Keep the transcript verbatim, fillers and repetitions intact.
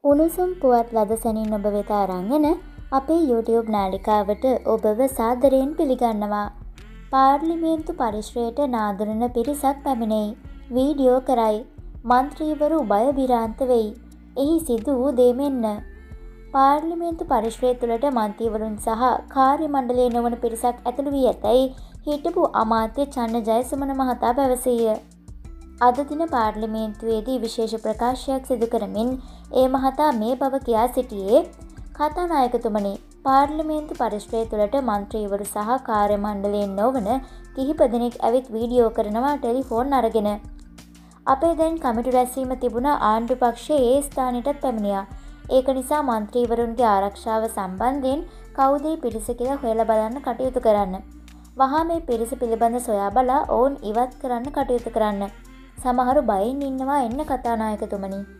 උණුසුම් පුවත් ලද සැනින් ඔබ වෙත අරන් එන අපේ YouTube නාලිකාවට ඔබව සාදරයෙන් පිළිගන්නවා. පාර්ලිමේන්තු පරිශ්‍රයට නාඳුනන පිරිසක් පැමිණෙයි. වීඩියෝ කරයි. මන්ත්‍රීවරු බය විරාන්ත වෙයි. එහි සිදු වූ දේ මෙන්න. පාර්ලිමේන්තු පරිශ්‍රය තුළට මන්ත්‍රීවරුන් සහ කාර්ය මණ්ඩලයේ නොවන පිරිසක් ඇතුළු වී ඇතැයි හිටපු අමාත්‍ය චන්න ජයසුමන මහතා පැවසීය. අද දින පාර්ලිමේන්තුවේදී විශේෂ ප්‍රකාශයක් සිදු කරමින් ඒ මහතා මේ බව කියා සිටියේ කතානායකතුමනි, පාර්ලිමේන්තු පරිශ්‍රය තුළට මන්ත්‍රීවරු සහ කාර්ය මණ්ඩලයෙන් නොවන කිහිප දෙනෙක් ඇවිත් වීඩියෝ කරනවා ටෙලිෆෝන් අරගෙන. අපේ දැන් කමිටු රැස්වීම තිබුණා ආණ්ඩු පක්ෂයේ ඒ ස්ථානෙටත් පැමිණියා. ඒක නිසා මන්ත්‍රීවරුන්ගේ ආරක්ෂාව සම්බන්ධයෙන් කවුද මේ පිරිස කියලා හොයලා බලන්න කටයුතු කරන්න. වහා මේ පිරිස පිළිබඳ සොයා බලා ඔවුන් ඉවත් කරන්න කටයුතු කරන්න. සමහරු බයෙන් ඉන්නවා එන්න කතානායකතුමනි.